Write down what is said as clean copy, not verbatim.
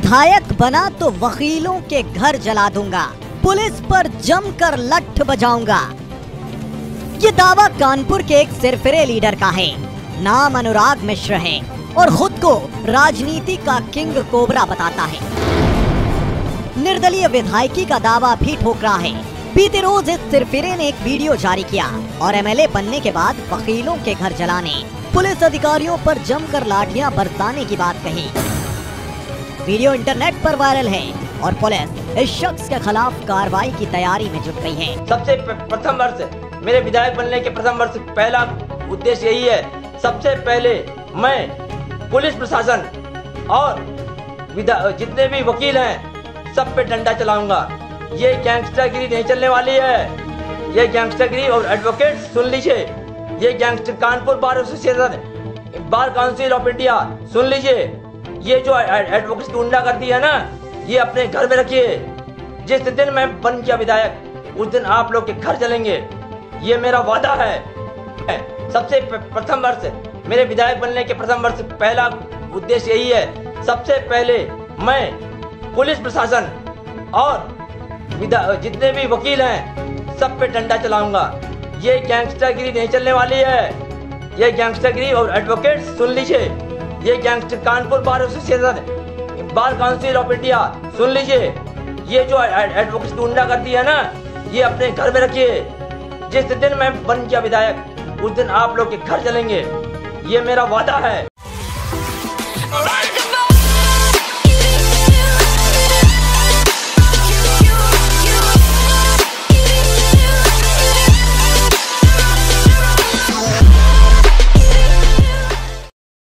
विधायक बना तो वकीलों के घर जला दूंगा, पुलिस पर जमकर लठ बजाऊंगा। ये दावा कानपुर के एक सिरफिरे लीडर का है। नाम अनुराग मिश्र है और खुद को राजनीति का किंग कोबरा बताता है। निर्दलीय विधायकी का दावा भी ठोक रहा है। बीते रोज इस सिरफिरे ने एक वीडियो जारी किया और एमएलए बनने के बाद वकीलों के घर जलाने, पुलिस अधिकारियों पर जमकर लाठियां बरसाने की बात कही। वीडियो इंटरनेट पर वायरल है और पुलिस इस शख्स के खिलाफ कार्रवाई की तैयारी में जुट गई है। सबसे प्रथम वर्ष मेरे विधायक बनने के प्रथम वर्ष पहला उद्देश्य यही है, सबसे पहले मैं पुलिस प्रशासन और जितने भी वकील हैं सब पे डंडा चलाऊंगा। ये गैंगस्टरगिरी नहीं चलने वाली है। ये गैंगस्टरगिरी और एडवोकेट सुन लीजिए, ये gangster Kanpur bar association, bar council of India सुन लीजिए, ये जो एडवोकेट गुंडा करती है ना, ये अपने घर में रखिए। जिस दिन मैं बन गया विधायक उस दिन आप लोग के घर जलेंगे, ये मेरा वादा है। सबसे प्रथम वर्ष मेरे विधायक बनने के प्रथम वर्ष पहला उद्देश्य यही है, सबसे पहले मैं पुलिस प्रशासन और जितने भी वकील हैं सब पे डंडा चलाऊंगा। ये गैंगस्टरगिरी नहीं चलने वाली है। ये गैंगस्टरगिरी और एडवोकेट सुन लीजिए, ये gangster Kanpur bar association, bar council of India सुन लीजिए, ये जो एडवोकेट गुंडा करती है ना, ये अपने घर में रखिए। जिस दिन मैं बन गया विधायक उस दिन आप लोग के घर जलेंगे, ये मेरा वादा है।